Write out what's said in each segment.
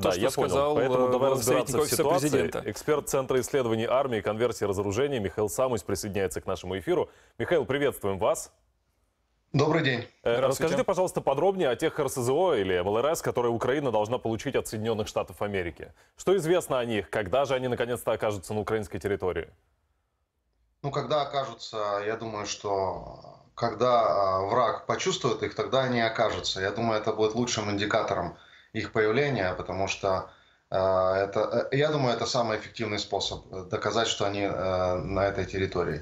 то, что сказал Поэтому давай глава разбираться советник в офиса ситуации. президента. Эксперт Центра исследований армии, конверсии и разоружения Михаил Самусь присоединяется к нашему эфиру. Михаил, приветствуем вас. Добрый день. Расскажите, пожалуйста, подробнее о тех РСЗО или МЛРС, которые Украина должна получить от Соединенных Штатов Америки. Что известно о них? Когда же они наконец-то окажутся на украинской территории? Ну, когда окажутся, я думаю, что когда враг почувствует их, тогда они окажутся. Я думаю, это будет лучшим индикатором их появления, потому что я думаю, это самый эффективный способ доказать, что они на этой территории.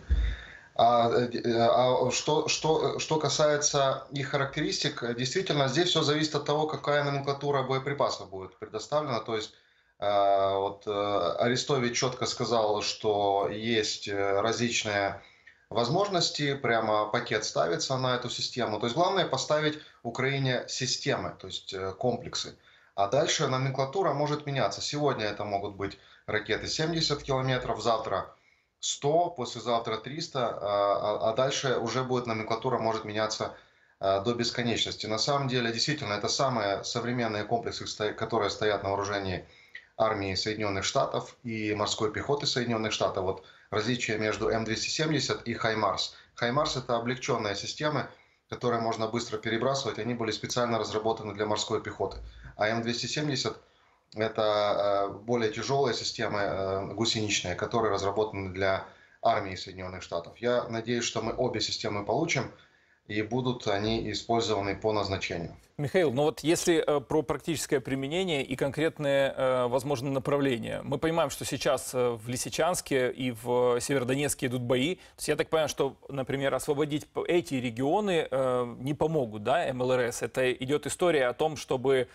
Что касается их характеристик, действительно, здесь все зависит от того, какая номенклатура боеприпасов будет предоставлена. То есть Арестович четко сказал, что есть различные возможности, прямо пакет ставится на эту систему. То есть главное поставить Украине системы, то есть комплексы. А дальше номенклатура может меняться. Сегодня это могут быть ракеты 70 километров, завтра 100, послезавтра 300, а дальше уже будет номенклатура может меняться до бесконечности. На самом деле, действительно, это самые современные комплексы, которые стоят на вооружении армии Соединенных Штатов и морской пехоты Соединенных Штатов. Вот различие между М270 и Хаймарс. Хаймарс — это облегченные системы, которые можно быстро перебрасывать. Они были специально разработаны для морской пехоты. А М270 — это более тяжелые системы гусеничные, которые разработаны для армии Соединенных Штатов. Я надеюсь, что мы обе системы получим, и будут они использованы по назначению. Михаил, ну вот если про практическое применение и конкретные возможные направления. Мы понимаем, что сейчас в Лисичанске и в Северодонецке идут бои. То есть я так понимаю, что, например, освободить эти регионы не помогут, да, МЛРС. Это идет история о том, чтобы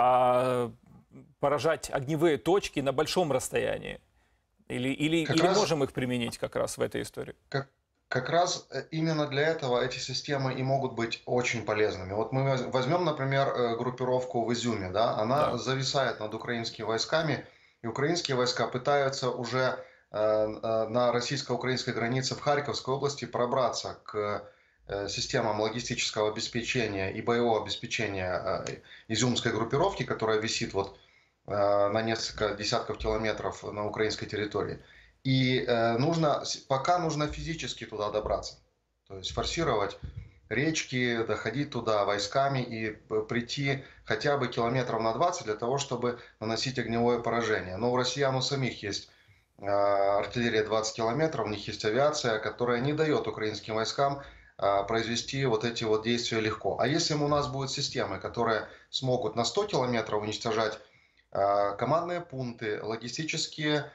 поражать огневые точки на большом расстоянии. Или можем их применить как раз в этой истории? Как раз именно для этого эти системы и могут быть очень полезными. Вот мы возьмем, например, группировку в Изюме, да, она зависает над украинскими войсками, и украинские войска пытаются уже на российско-украинской границе в Харьковской области пробраться к системам логистического обеспечения и боевого обеспечения изюмской группировки, которая висит вот на несколько десятков километров на украинской территории. И пока нужно физически туда добраться, то есть форсировать речки, доходить туда войсками и прийти хотя бы километров на 20 для того, чтобы наносить огневое поражение. Но у россиян у самих есть артиллерия 20 километров, у них есть авиация, которая не дает украинским войскам произвести вот эти вот действия легко. А если у нас будут системы, которые смогут на 100 километров уничтожать командные пункты, логистические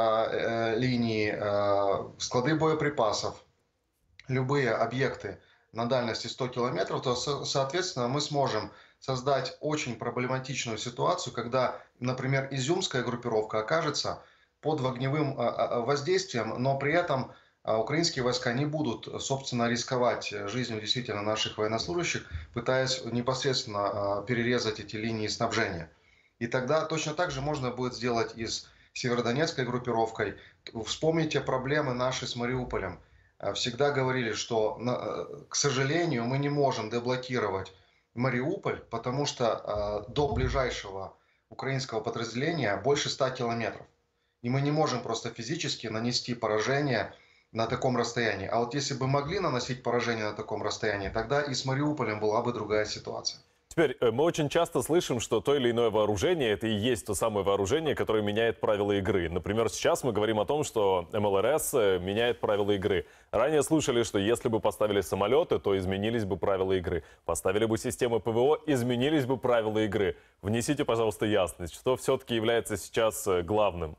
линии, склады боеприпасов, любые объекты на дальности 100 километров, то, соответственно, мы сможем создать очень проблематичную ситуацию, когда, например, изюмская группировка окажется под огневым воздействием, но при этом украинские войска не будут, собственно, рисковать жизнью действительно наших военнослужащих, пытаясь непосредственно перерезать эти линии снабжения. И тогда точно так же можно будет сделать и с северодонецкой группировкой. Вспомните проблемы наши с Мариуполем. Всегда говорили, что, к сожалению, мы не можем деблокировать Мариуполь, потому что до ближайшего украинского подразделения больше 100 километров. И мы не можем просто физически нанести поражение на таком расстоянии. А вот если бы могли наносить поражение на таком расстоянии, тогда и с Мариуполем была бы другая ситуация. Теперь, мы очень часто слышим, что то или иное вооружение — это и есть то самое вооружение, которое меняет правила игры. Например, сейчас мы говорим о том, что МЛРС меняет правила игры. Ранее слышали, что если бы поставили самолеты, то изменились бы правила игры. Поставили бы системы ПВО, изменились бы правила игры. Внесите, пожалуйста, ясность, что все-таки является сейчас главным.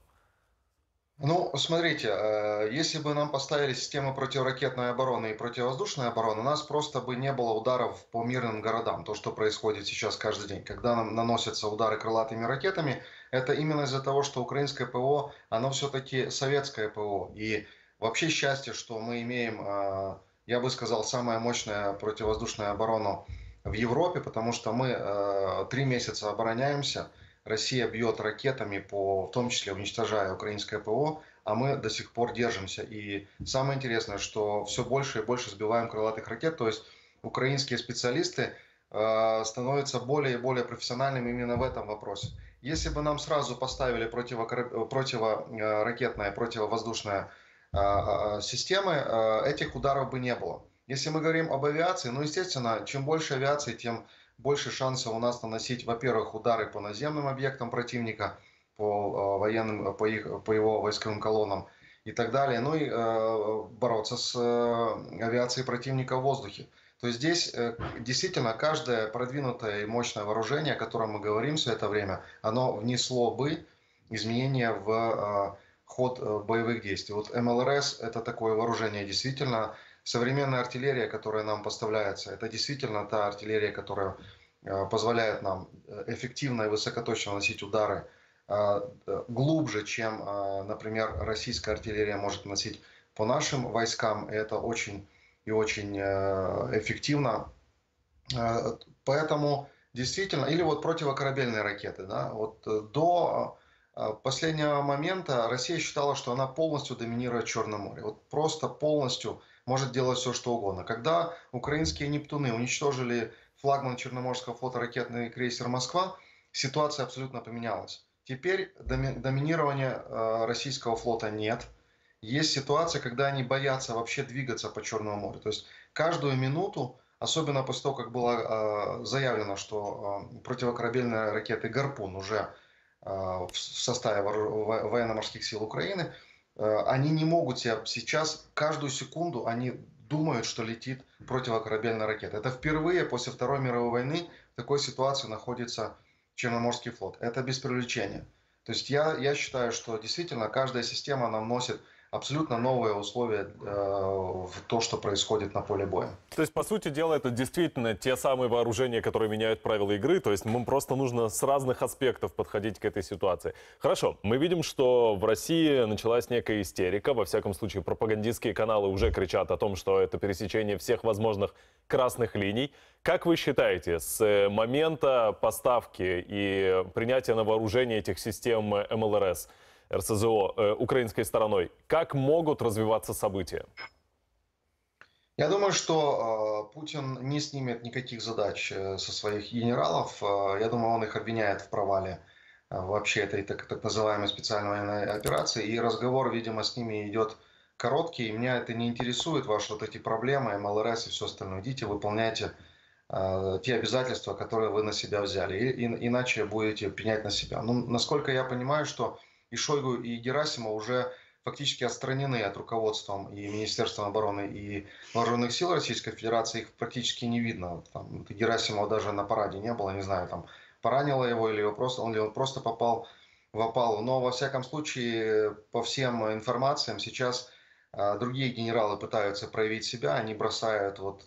Ну, смотрите, если бы нам поставили системы противоракетной обороны и противовоздушной обороны, у нас просто бы не было ударов по мирным городам. То, что происходит сейчас каждый день. Когда нам наносятся удары крылатыми ракетами, это именно из-за того, что украинское ПВО, оно все-таки советское ПВО. И вообще счастье, что мы имеем, я бы сказал, самая мощная противовоздушная оборона в Европе, потому что мы 3 месяца обороняемся. Россия бьет ракетами, в том числе уничтожая украинское ПВО, а мы до сих пор держимся. И самое интересное, что все больше и больше сбиваем крылатых ракет, то есть украинские специалисты становятся более и более профессиональными именно в этом вопросе. если бы нам сразу поставили противоракетные, противовоздушные системы, этих ударов бы не было. Если мы говорим об авиации, ну, естественно, чем больше авиации, тем больше шансов у нас наносить, во-первых, удары по наземным объектам противника, по военным, по его войсковым колоннам и так далее, ну и бороться с авиацией противника в воздухе. То есть здесь действительно каждое продвинутое и мощное вооружение, о котором мы говорим все это время, оно внесло бы изменения в ход боевых действий. Вот МЛРС – это такое вооружение действительно. Современная артиллерия, которая нам поставляется, это действительно та артиллерия, которая позволяет нам эффективно и высокоточно наносить удары глубже, чем, например, российская артиллерия может наносить по нашим войскам. И это очень и очень эффективно. Поэтому действительно, или вот противокорабельные ракеты, да, вот до последнего момента Россия считала, что она полностью доминирует Черном море. Вот просто полностью может делать все, что угодно. Когда украинские «Нептуны» уничтожили флагман Черноморского флота ракетный крейсер «Москва», ситуация абсолютно поменялась. Теперь доминирования российского флота нет. Есть ситуация, когда они боятся вообще двигаться по Черному морю. То есть каждую минуту, особенно после того, как было заявлено, что противокорабельные ракеты «Гарпун» уже в составе военно-морских сил Украины, они не могут себя сейчас, каждую секунду они думают, что летит противокорабельная ракета. Это впервые после Второй мировой войны в такой ситуации находится Черноморский флот. Это без привлечения. То есть я считаю, что действительно каждая система нам носит абсолютно новые условия в то, что происходит на поле боя. То есть, по сути дела, это действительно те самые вооружения, которые меняют правила игры. То есть, нам просто нужно с разных аспектов подходить к этой ситуации. Хорошо, мы видим, что в России началась некая истерика. Во всяком случае, пропагандистские каналы уже кричат о том, что это пересечение всех возможных красных линий. Как вы считаете, с момента поставки и принятия на вооружение этих систем МЛРС, РСЗО украинской стороной, как могут развиваться события? Я думаю, что Путин не снимет никаких задач со своих генералов. Я думаю, он их обвиняет в провале вообще этой так называемой специальной военной операции. И разговор, видимо, с ними идет короткий. И меня это не интересует, ваши вот эти проблемы, МЛРС и все остальное. Идите, выполняйте те обязательства, которые вы на себя взяли. Иначе будете пенять на себя. Ну, насколько я понимаю, что и Шойгу, и Герасимов уже фактически отстранены от руководства и Министерства обороны, и Вооруженных сил Российской Федерации. Их практически не видно. Там, Герасимова даже на параде не было, не знаю, там поранило его или он просто попал в опалу. Но во всяком случае, по всем информациям, сейчас другие генералы пытаются проявить себя. Они бросают вот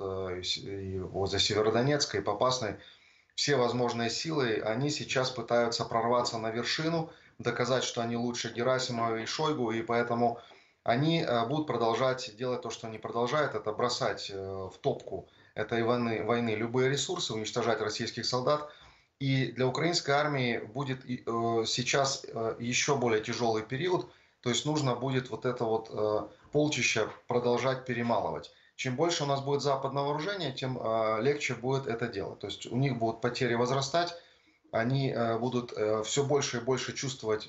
возле Северодонецка и Попасной все возможные силы. Они сейчас пытаются прорваться на вершину, доказать, что они лучше Герасимова и Шойгу, и поэтому они будут продолжать делать то, что они продолжают, это бросать в топку этой войны любые ресурсы, уничтожать российских солдат. И для украинской армии будет сейчас еще более тяжелый период, то есть нужно будет вот это вот полчища продолжать перемалывать. Чем больше у нас будет западного вооружения, тем легче будет это делать. То есть у них будут потери возрастать, они будут все больше и больше чувствовать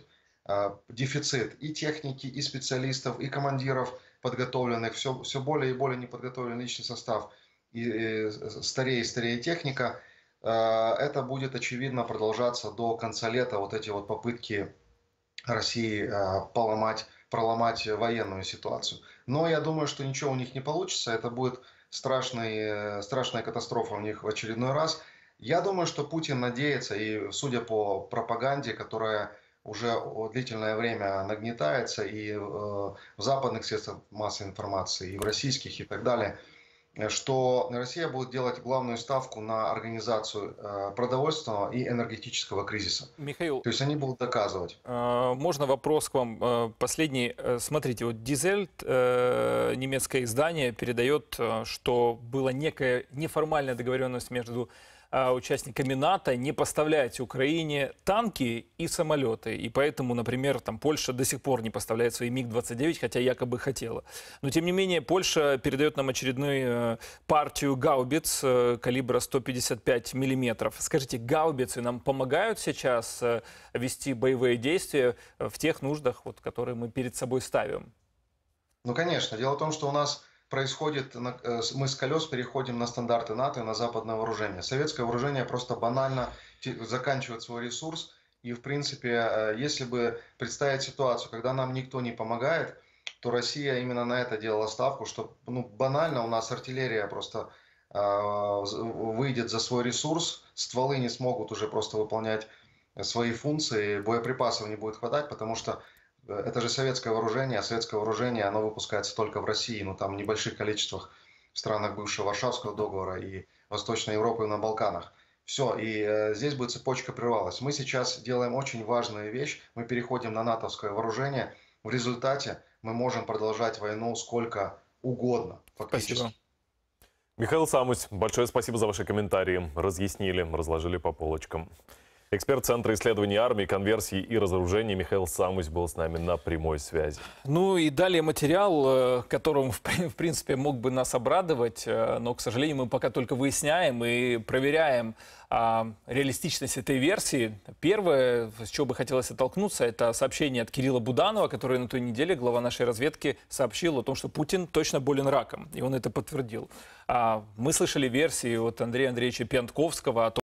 дефицит и техники, и специалистов, и командиров подготовленных, все более и более неподготовленный личный состав, и старее и старее техника. Это будет, очевидно, продолжаться до конца лета, вот эти вот попытки России проломать военную ситуацию. Но я думаю, что ничего у них не получится, это будет страшная катастрофа у них в очередной раз. Я думаю, что Путин надеется, и судя по пропаганде, которая уже длительное время нагнетается и в западных средствах массовой информации, и в российских, и так далее, что Россия будет делать главную ставку на организацию продовольственного и энергетического кризиса. Михаил, то есть они будут доказывать. Можно вопрос к вам последний? Смотрите, вот Die Welt, немецкое издание, передает, что была некая неформальная договоренность между участниками НАТО не поставлять Украине танки и самолеты. И поэтому, например, там Польша до сих пор не поставляет свои МиГ-29, хотя якобы хотела. Но, тем не менее, Польша передает нам очередную партию гаубиц калибра 155 миллиметров. Скажите, гаубицы нам помогают сейчас вести боевые действия в тех нуждах, вот, которые мы перед собой ставим? Ну, конечно. Дело в том, что у нас происходит, мы с колес переходим на стандарты НАТО и на западное вооружение. Советское вооружение просто банально заканчивает свой ресурс. И, в принципе, если бы представить ситуацию, когда нам никто не помогает, то Россия именно на это делала ставку, что банально у нас артиллерия просто выйдет за свой ресурс, стволы не смогут уже просто выполнять свои функции, боеприпасов не будет хватать, потому что это же советское вооружение, а советское вооружение, оно выпускается только в России, там в небольших количествах в странах бывшего Варшавского договора и Восточной Европы и на Балканах. Все, и здесь бы цепочка прервалась. Мы сейчас делаем очень важную вещь, мы переходим на натовское вооружение, в результате мы можем продолжать войну сколько угодно, фактически. Спасибо. Михаил Самусь, большое спасибо за ваши комментарии. Разъяснили, разложили по полочкам. Эксперт Центра исследований армии, конверсии и разоружения Михаил Самусь был с нами на прямой связи. Ну и далее материал, которым, в принципе, мог бы нас обрадовать, но, к сожалению, мы пока только выясняем и проверяем реалистичность этой версии. Первое, с чего бы хотелось оттолкнуться, это сообщение от Кирилла Буданова, который на той неделе, глава нашей разведки, сообщил о том, что Путин точно болен раком, и он это подтвердил. Мы слышали версии от Андрея Андреевича Пьянковского о том,